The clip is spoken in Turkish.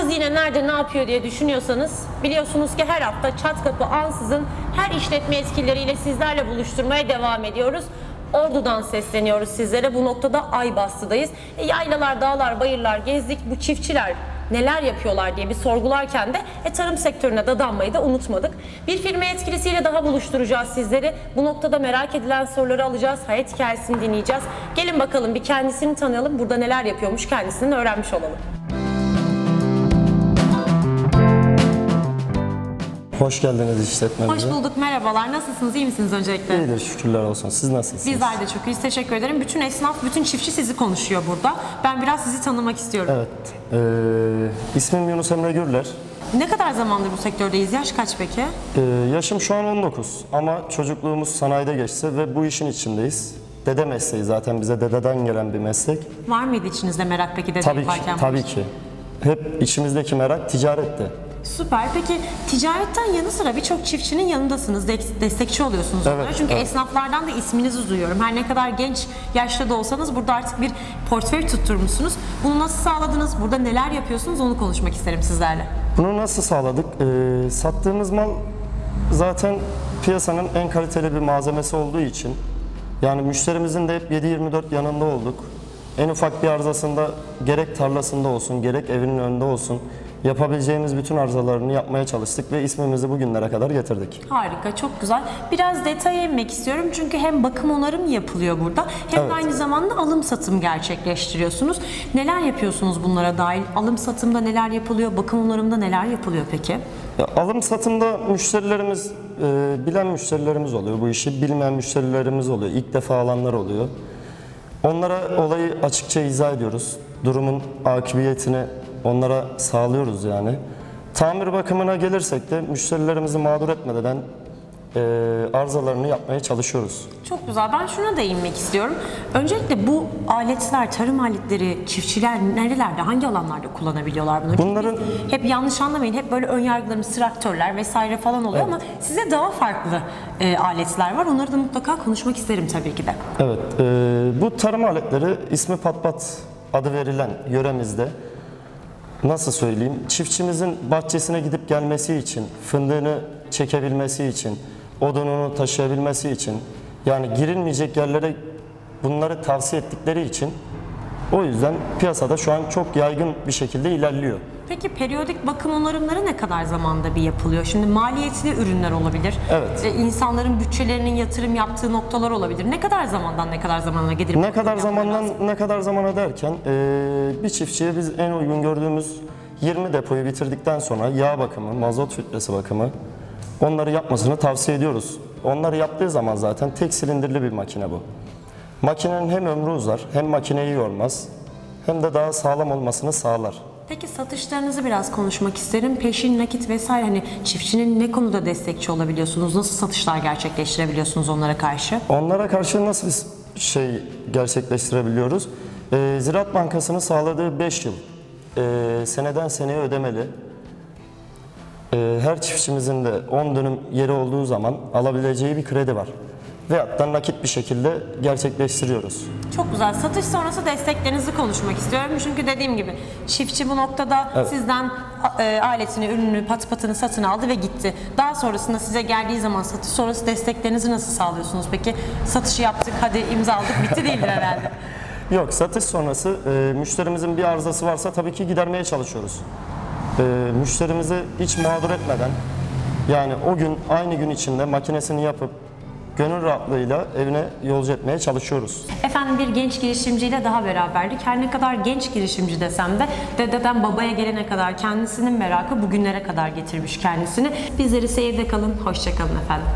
yine nerede ne yapıyor diye düşünüyorsanız biliyorsunuz ki her hafta Çat Kapı Ansız'ın her işletme yetkilileriyle sizlerle buluşturmaya devam ediyoruz. Ordu'dan sesleniyoruz sizlere. Bu noktada Aybastı'dayız. Yaylalar, dağlar, bayırlar gezdik. Bu çiftçiler neler yapıyorlar diye bir sorgularken de tarım sektörüne dadanmayı da unutmadık. Bir firma yetkilisiyle daha buluşturacağız sizleri. Bu noktada merak edilen soruları alacağız. Hayat hikayesini dinleyeceğiz. Gelin bakalım bir kendisini tanıyalım. Burada neler yapıyormuş kendisinden öğrenmiş olalım. Hoş geldiniz işletmemize. Hoş bulduk, merhabalar. Nasılsınız, iyi misiniz öncelikle? İyidir, şükürler olsun. Siz nasılsınız? Bizler de çok iyiyiz, teşekkür ederim. Bütün esnaf, bütün çiftçi sizi konuşuyor burada. Ben biraz sizi tanımak istiyorum. Evet, ismim Yunus Emre Gürler. Ne kadar zamandır bu sektördeyiz? Yaş kaç peki? Yaşım şu an 19 ama çocukluğumuz sanayide geçti ve bu işin içindeyiz. Dede mesleği zaten bize dededen gelen bir meslek. Var mıydı içinizde merak peki dede Tabii ki, yaparken? tabii ki. Hep içimizdeki merak ticaretti. Süper. Peki ticaretten yanı sıra birçok çiftçinin yanındasınız, destekçi oluyorsunuz onlara. Evet, Çünkü evet. esnaflardan da isminizi duyuyorum. Her ne kadar genç yaşta da olsanız burada artık bir portföy tutturmuşsunuz. Bunu nasıl sağladınız? Burada neler yapıyorsunuz? Onu konuşmak isterim sizlerle. Bunu nasıl sağladık? Sattığımız mal zaten piyasanın en kaliteli bir malzemesi olduğu için, yani müşterimizin de hep 7/24 yanında olduk. En ufak bir arızasında gerek tarlasında olsun, gerek evinin önünde olsun yapabileceğimiz bütün arızalarını yapmaya çalıştık ve ismimizi bugünlere kadar getirdik. Harika, çok güzel. Biraz detaya inmek istiyorum çünkü hem bakım onarım yapılıyor burada hem Evet. de aynı zamanda alım satım gerçekleştiriyorsunuz. Neler yapıyorsunuz bunlara dahil? Alım satımda neler yapılıyor? Bakım onarımda neler yapılıyor peki? Ya, alım satımda müşterilerimiz, bilen müşterilerimiz oluyor bu işi, bilmeyen müşterilerimiz oluyor, ilk defa alanlar oluyor. Onlara olayı açıkça izah ediyoruz. Durumun akıbiyetini onlara sağlıyoruz yani. Tamir bakımına gelirsek de müşterilerimizi mağdur etmeden arızalarını yapmaya çalışıyoruz. Çok güzel. Ben şuna değinmek istiyorum. Öncelikle bu aletler, tarım aletleri çiftçiler nerelerde, hangi alanlarda kullanabiliyorlar bunları? Bunların Hep yanlış anlamayın, hep böyle ön yargılarımız, traktörler vesaire falan oluyor ama size daha farklı aletler var. Onları da mutlaka konuşmak isterim tabii ki de. evet, bu tarım aletleri ismi patpat adı verilen yöremizde, nasıl söyleyeyim, çiftçimizin bahçesine gidip gelmesi için, fındığını çekebilmesi için, odununu taşıyabilmesi için, yani girilmeyecek yerlere bunları tavsiye ettikleri için, o yüzden piyasada şu an çok yaygın bir şekilde ilerliyor. Peki periyodik bakım onarımları ne kadar zamanda bir yapılıyor? Şimdi maliyetli ürünler olabilir. Evet. İnsanların bütçelerinin yatırım yaptığı noktalar olabilir. Ne kadar zamandan ne kadar zamana getirip Ne kadar zamandan ne kadar zamana derken bir çiftçiye biz en uygun gördüğümüz 20 depoyu bitirdikten sonra yağ bakımı, mazot filtresi bakımı onları yapmasını tavsiye ediyoruz. Onları yaptığı zaman zaten tek silindirli bir makine bu. Makinenin hem ömrü uzar, hem makineyi yormaz, hem de daha sağlam olmasını sağlar. Peki satışlarınızı biraz konuşmak isterim. Peşin, nakit vesaire, hani çiftçinin ne konuda destekçi olabiliyorsunuz? Nasıl satışlar gerçekleştirebiliyorsunuz onlara karşı? Onlara karşı nasıl bir şey gerçekleştirebiliyoruz? Ziraat Bankası'nın sağladığı 5 yıl seneden seneye ödemeli. Her çiftçimizin de 10 dönüm yeri olduğu zaman alabileceği bir kredi var. Veyahut da nakit bir şekilde gerçekleştiriyoruz. Çok güzel. Satış sonrası desteklerinizi konuşmak istiyorum. Çünkü dediğim gibi çiftçi bu noktada sizden aletini, ürünü, patını satın aldı ve gitti. Daha sonrasında size geldiği zaman satış sonrası desteklerinizi nasıl sağlıyorsunuz? Peki satışı yaptık, hadi imza aldık, bitti değildir herhalde. Yok, satış sonrası müşterimizin bir arızası varsa tabii ki gidermeye çalışıyoruz. Müşterimizi hiç mağdur etmeden, yani o gün aynı gün içinde makinesini yapıp gönül rahatlığıyla evine yolcu etmeye çalışıyoruz. Efendim, bir genç girişimciyle daha beraberdik. Her ne kadar genç girişimci desem de dededen babaya gelene kadar kendisinin merakı bugünlere kadar getirmiş kendisini. Bizleri seyirde kalın, hoşça kalın efendim.